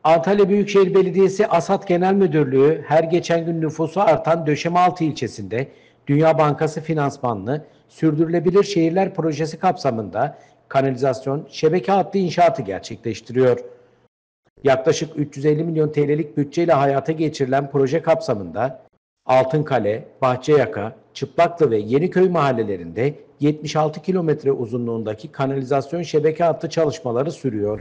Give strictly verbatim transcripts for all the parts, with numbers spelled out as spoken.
Antalya Büyükşehir Belediyesi ASAD Genel Müdürlüğü her geçen gün nüfusu artan Döşemealtı ilçesinde Dünya Bankası finansmanlı Sürdürülebilir Şehirler Projesi kapsamında kanalizasyon, şebeke hattı inşaatı gerçekleştiriyor. Yaklaşık üç yüz elli milyon T L'lik bütçeyle hayata geçirilen proje kapsamında Altınkale, Bahçeyaka, Çıplaklı ve Yeniköy mahallelerinde yetmiş altı kilometre uzunluğundaki kanalizasyon şebeke hattı çalışmaları sürüyor.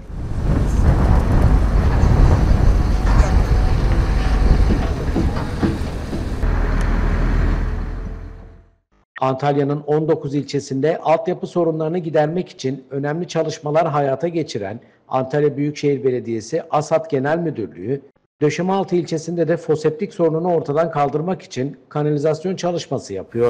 Antalya'nın on dokuz ilçesinde altyapı sorunlarını gidermek için önemli çalışmalar hayata geçiren Antalya Büyükşehir Belediyesi ASAD Genel Müdürlüğü, Döşemealtı ilçesinde de foseptik sorununu ortadan kaldırmak için kanalizasyon çalışması yapıyor.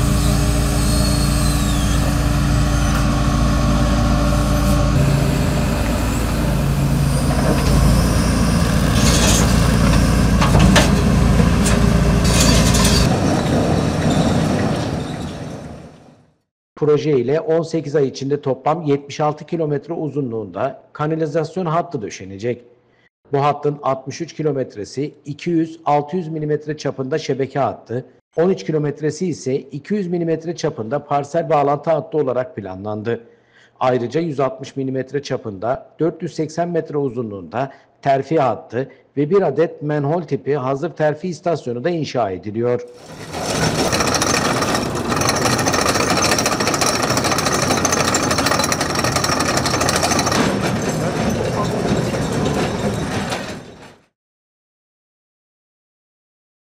Proje ile on sekiz ay içinde toplam yetmiş altı kilometre uzunluğunda kanalizasyon hattı döşenecek. Bu hattın altmış üç kilometresi iki yüz altı yüz milimetre çapında şebeke hattı, on üç kilometresi ise iki yüz milimetre çapında parsel bağlantı hattı olarak planlandı. Ayrıca yüz altmış milimetre çapında dört yüz seksen metre uzunluğunda terfi hattı ve bir adet manhole tipi hazır terfi istasyonu da inşa ediliyor.